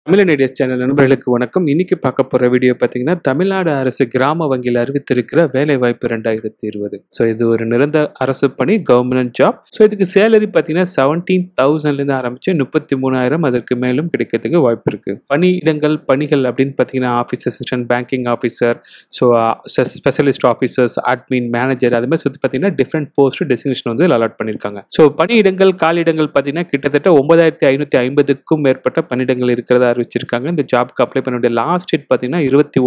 தமிழன் ideas channel நண்பர்களுக்கு வணக்கம். இன்னைக்கு பார்க்க போற வீடியோ பார்த்தீங்கன்னா, தமிழ்நாடு அரசு கிராம வங்கியில் அறிவித்திருக்கிற வேலைவாய்ப்பு 2020. ஸோ இது ஒரு நிரந்தர அரசு பணி, கவர்மெண்ட் ஜாப். ஸோ இதுக்கு சேலரி பார்த்தீங்கன்னா 17,000லேருந்து ஆரம்பிச்சு 33,000 அதற்கு மேலும் கிடைக்கிறதுக்கு வாய்ப்பு இருக்கு. பணிகள் அப்படின்னு பார்த்தீங்கன்னா office assistant, banking officer, so specialist officers, admin, manager, அது மாதிரி சுற்றி பார்த்தீங்கன்னா டிஃப்ரெண்ட் போஸ்ட் டெசிக்னேஷன் வந்து அலாட் பண்ணியிருக்காங்க. ஸோ பணியிடங்கள், காலியிடங்கள் பார்த்தீங்கன்னா கிட்டத்தட்ட 9,550க்கும் மேற்பட்ட பணியிடங்கள் இருக்கிறதா அறிவிச்சிருக்காங்க. இந்த ஜாப்க்கு அப்ளை பண்ண வேண்டிய லாஸ்ட் டேட் பார்த்தீங்கன்னா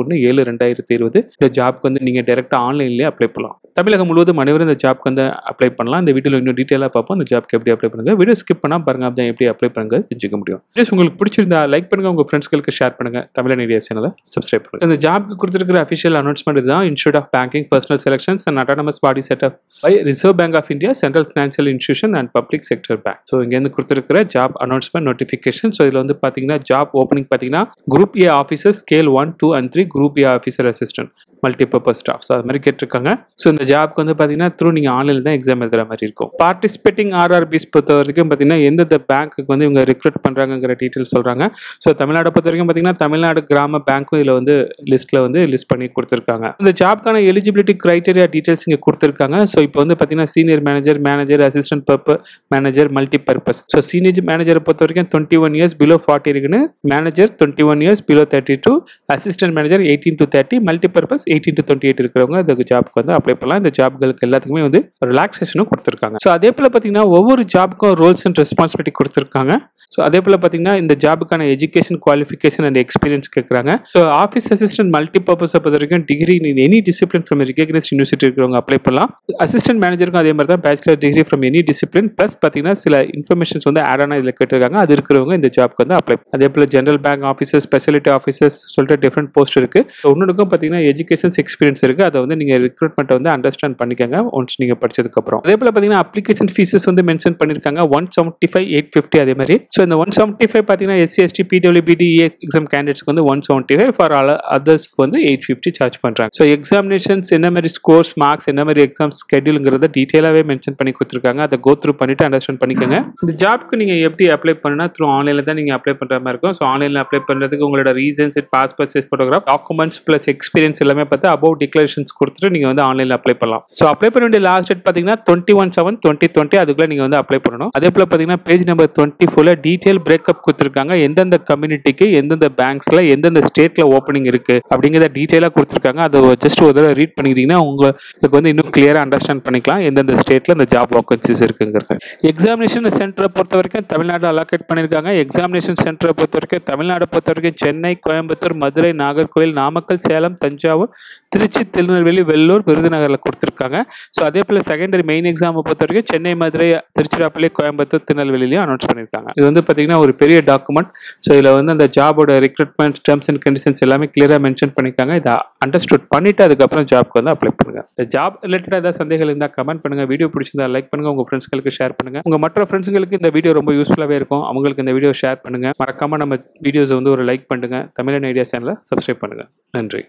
21/7/2020. இந்த ஜாப்க்கு வந்து நீங்கள் டைரெக்டாக ஆன்லைன்லேயே அப்ளை பண்ணலாம். தமிழகம் முழுவதும் அனைவரும் இந்த ஜாப்க்கு வந்து அப்ளை பண்ணலாம். இந்த வீடியோவில் இன்னும் டீட்டெயிலாக பார்ப்போம். இந்த ஜாப்க்கு எப்படி அப்ளை பண்ணுங்க. வீடியோ ஸ்கிப் பண்ணால் பாருங்க, அப்படி எப்படி அப்ளை பண்ணுங்க தெரிஞ்சுக்க முடியும். உங்களுக்கு பிடிச்சிருந்தா லைக் பண்ணுங்க, உங்க ஃப்ரெண்ட்ஸ்களுக்கு ஷேர் பண்ணுங்க, தமிழன் ஐடியாஸ் சேனலை சப்ஸ்கிரைப் பண்ணுங்க. இந்த ஜாப்க்கு கொடுத்துருக்கிற அஃபிஷியல் அனௌன்ஸ்மெண்ட் இதுதான். Institute of banking personnel selections and autonomous body set up by reserve bank of India, central financial institution and public sector bank. So இங்கேருந்து கொடுத்துருக்கிற ஜாப் அனௌன்ஸ்மெண்ட் நோட்டிஃபிகேஷன். ஸோ இதில் வந்து பார்த்தீங்கன்னா ஜாப் ஓப்பனிங் பார்த்தீங்கன்னா group A officer scale 1, 2 and 3, group A officer assistant, multipurpose staff. So அது மாதிரி கேட்டிருக்காங்க. So இந்த ஜாப்க்கு வந்து பார்த்தீங்கன்னா நீங்கள் ஆன்லைனில் தான் எக்ஸாம் எழுதுற மாதிரி இருக்கும். பார்ட்டிசிபேட்டிங் ஆர்ஆர்பிஸ் பொறுத்த வரைக்கும் பார்த்தீங்கன்னா எந்தெந்த பேங்க்குக்கு வந்து இவங்க ரெக்ரூட் பண்ணுறாங்கிற டீட்டெயில் சொல்கிறாங்க. ஸோ தமிழ்நாடு பொறுத்த வரைக்கும் பார்த்தீங்கன்னா தமிழ்நாடு கிராம பேங்க்கும் இதில் வந்து லிஸ்ட் பண்ணி கொடுத்துருக்காங்க. இந்த ஜாப்க்கான எலிஜிபிலிட்டி கிரைட்டீரியா டீட்டெயில்ஸ் இங்கே கொடுத்துருக்காங்க. ஸோ இப்போ வந்து பார்த்தீங்கன்னா senior manager, assistant manager, multipurpose. So senior மேனேஜரை பொறுத்த வரைக்கும் 21 years பிலோ 40 இருக்குன்னு, manager 21 years below 32, assistant manager 18 to 30, multipurpose 18 to 28 இருக்கிறவங்க இந்த ஜாப்க்கு வந்து அப்ளை பண்ணலாம். இந்த ஜாப்களுக்கு எல்லாத்துக்குமே வந்து ரிலாக்ஸேஷனும் கொடுத்துருக்காங்க. ஸோ அதே போல் பார்த்தீங்கன்னா ஒவ்வொரு ஜாப்க்கும் ரோல்ஸ் அண்ட் ரெஸ்பான்சிபிலிட்டி கொடுத்துருக்காங்க. ஸோ அதே போல் பார்த்தீங்கன்னா இந்த ஜாபுக்கான எஜுகேஷன், குவாலிஃபிகேஷன் அண்ட் எக்ஸ்பீரியன்ஸ் கேட்குறாங்க. ஸோ ஆஃபீஸ் அசிஸ்டன்ட் மல்டிபர்பஸை பொறுத்த வரைக்கும் degree in any discipline from recognised university இருக்கிறவங்க அப்ளை பண்ணலாம். அசிஸ்டன்ட் மேனேஜருக்கும் அதே மாதிரி தான் bachelor degree from any discipline plus பார்த்தீங்கன்னா சில இன்ஃபர்மேஷன்ஸ் வந்து ஆட் ஆனா இதில் கேட்டிருக்காங்க. அது இருக்கிறவங்க இந்த ஜாப்க்கு வந்து அப்ளை. அதே போல் general bank officers, specialty officers சொல்லிட்டு டிஃப்ரெண்ட் போஸ்ட் இருக்கு. ஒன்றுக்கும் பார்த்தீங்கன்னா எஜுகேஷன்ஸ் எக்ஸ்பீரியன்ஸ் இருக்கு. அதை வந்து நீங்கள் ரெக்ரூட்மெண்ட் வந்து அண்டர்ஸ்டாண்ட் பண்ணிக்கங்க ஒன்ஸ் நீங்கள் படிச்சதுக்கு அப்புறம். அதே போல் பார்த்தீங்கன்னா அப்ளிகேஷன் ஃபீஸஸ் வந்து மென்ஷன் பண்ணியிருக்காங்க 175, 850 அதே மாதிரி. ஸோ இந்த 175 பார்த்தீங்கன்னா SC, ST, PWBD எக்ஸாம் கேண்டிடேட்ஸ்க்கு வந்து 175, ஃபார் அதர்ஸ்க்கு வந்து 850 சார்ஜ் பண்ணுறாங்க. ஸோ எக்ஸாமினேஷன்ஸ் என்ன மாதிரி ஸ்கோர்ஸ், மார்க்ஸ், என்ன மாதிரி எக்ஸாம் ஸ்கெடியூலுங்கிறத டீட்டெயிலாகவே மென்ஷன் பண்ணி கொடுத்துருக்காங்க. அதை கோ த்ரூ பண்ணிட்டு அண்டர்ஸ்டாண்ட் பண்ணிக்கோங்க. இந்த ஜாப்க்கு நீங்கள் எப்படி அப்ளை பண்ணா த்ரூ ஆன்லைனில் தான் நீங்கள் அப்ளை பண்ணுற மாதிரி இருக்கும். ஸோ ஆன்லைனில் அப்ளை பண்ணுறதுக்கு உங்களோட reasons, passport size photograph, documents plus experience எல்லாமே பார்த்து அபவுட் டிக்ளரேஷன்ஸ் கொடுத்துட்டு நீங்கள் வந்து ஆன்லைனில் அப்ளை பண்ணலாம். ஸோ அப்ளை பண்ண வேண்டிய லாஸ்ட் டேட் பார்த்தீங்கன்னா 21/7/2020 அதுக்குள்ளே நீங்கள் வந்து அப்ளை பண்ணணும். அதே போல் பார்த்தீங்கன்னா பேஜ் நம்பர் 24 டீட்டெயில் பிரேக்கப் கொடுத்துருக்காங்க. எந்தெந்த கம்யூனிட்டிக்கு, எந்தெந்த பேங்க்ஸில், எந்தெந்த ஸ்டேட்டில் ஓப்பனிங் இருக்கு அப்படிங்கிறத டீட்டெயிலாக கொடுத்துருக்காங்க. அதை ஜஸ்ட் ஒரு தடவை ரீட் பண்ணிக்கிட்டீங்கன்னா உங்களுக்கு வந்து இன்னும் கிளியராக அண்டர்ஸ்டாண்ட் பண்ணிக்கலாம் எந்தெந்த ஸ்டேட்டில் இந்த ஜாப் வேகன்சிஸ் இருக்குங்கிறது. எக்ஸாமினேஷன் சென்டரை பொறுத்த வரைக்கும் தமிழ்நாடு அலோகேட் பண்ணியிருக்காங்க. எக்ஸாமினேஷன் சென்டரை பொறுத்த வரைக்கும் தமிழ்நாடு பொறுத்த வரைக்கும் சென்னை, கோயம்புத்தூர், மதுரை, நாகர்கோவில், நாமக்கல், சேலம், தஞ்சாவூர், திருச்சி, திருநெல்வேலி, வெள்ளூர், விருதுநகரில் கொடுத்துருக்காங்க. ஸோ அதே போல் செகண்டரி மெயின் எக்ஸாமை பொறுத்த வரைக்கும் சென்னை, மதுரை, திருச்சிராப்பள்ளி, கோயம்புத்தூர், திருநெல்வேலியும் அனௌன்ஸ் பண்ணியிருக்காங்க. இது வந்து பார்த்தீங்கன்னா ஒரு பெரிய டாக்குமெண்ட். ஸோ இதில் வந்து அந்த ஜாபோட ரெக்ரூட்மெண்ட் டேர்ம்ஸ் அண்ட் கண்டிஷன்ஸ் எல்லாமே கிளியராக மென்ஷன் பண்ணியிருக்காங்க. இதை அண்டர்ஸ்டுட் பண்ணிட்டு அதுக்கப்புறம் ஜாப்க்கு வந்து அப்ளை பண்ணுங்க. இந்த ஜாப் ரிலேட்டடாக ஏதாவது சந்தேகங்கள் இருந்தால் கமெண்ட் பண்ணுங்க. வீடியோ பிடிச்சிருந்தா லைக் பண்ணுங்க, உங்க ஃப்ரெண்ட்ஸ்களுக்கு ஷேர் பண்ணுங்க. உங்க மற்ற ஃப்ரெண்ட்ஸ்களுக்கு இந்த வீடியோ ரொம்ப யூஸ்ஃபுல்லாகவே இருக்கும். அவங்களுக்கு இந்த வீடியோ ஷேர் பண்ணுங்க. மறக்காம நம்ம வீடியோஸை வந்து ஒரு லைக் பண்ணுங்க. தமிழன் ஐடியாஸ் சேனலை சப்ஸ்கிரைப் பண்ணுங்க. நன்றி.